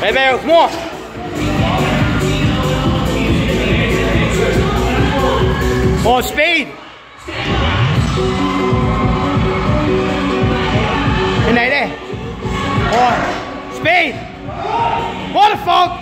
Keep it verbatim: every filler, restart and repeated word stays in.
Hey, Vale, come on. More speed. In there, there. More speed. What the fuck?